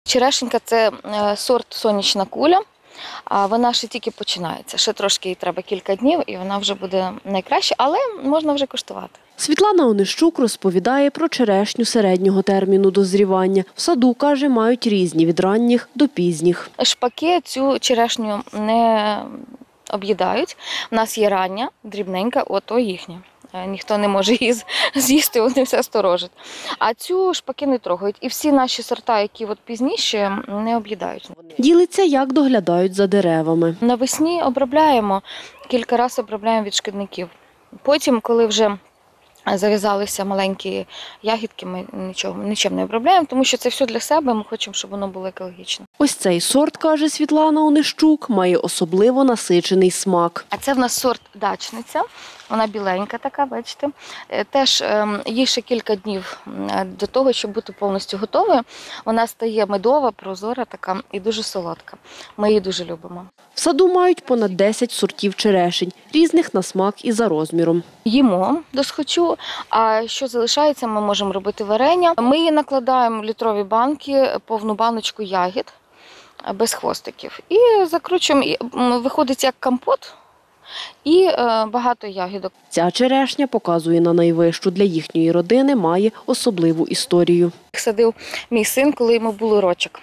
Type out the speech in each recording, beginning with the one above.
Черешенька – це сорт «Сонячна куля». А вона ще тільки починається. Ще трошки їй треба кілька днів, і вона вже буде найкраща, але можна вже коштувати. Світлана Онищук розповідає про черешню середнього терміну дозрівання. В саду, каже, мають різні – від ранніх до пізніх. Шпаки цю черешню не об'їдають. У нас є рання, дрібненька, ото їхня. Ніхто не може її з'їсти, вони все сторожать. А цю шпаки не трогають. І всі наші сорта, які пізніше, не об'їдають. Ділиться, як доглядають за деревами. Навесні обробляємо, кілька разів обробляємо від шкідників. Потім, коли вже зав'язалися маленькі ягідки, ми нічим не обробляємо, тому що це все для себе, ми хочемо, щоб воно було екологічно. Ось цей сорт, каже Світлана Онищук, має особливо насичений смак. А це в нас сорт «Дачниця». Вона біленька така, бачите. Теж їй ще кілька днів до того, щоб бути повністю готовою. Вона стає медова, прозора така і дуже солодка. Ми її дуже любимо. В саду мають понад 10 сортів черешень, різних на смак і за розміром. Їмо досхочу, а що залишається, ми можемо робити варення. Ми її накладаємо в літрові банки, повну баночку ягід, без хвостиків. І закручуємо, виходить як компот. І багато ягідок. Ця черешня, показує на найвищу, для їхньої родини має особливу історію. Садив мій син, коли йому було рочок.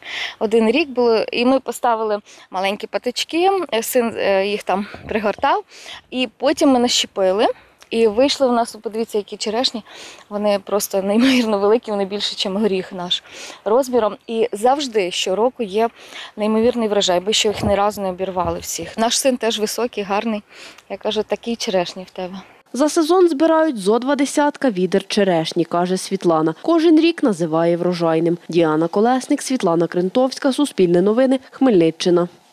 1 рік було, і ми поставили маленькі патички, син їх там пригортав, і потім ми нащепили. І вийшли в нас, подивіться, які черешні, вони просто неймовірно великі, вони більше, ніж горіх наш розміром. І завжди, щороку є неймовірний врожай, бо ще їх ні разу не обірвали всіх. Наш син теж високий, гарний. Я кажу, такі черешні в тебе. За сезон збирають зо 20 відер черешні, каже Світлана. Кожен рік називає врожайним. Діана Колесник, Світлана Крентовська, Суспільне новини, Хмельниччина.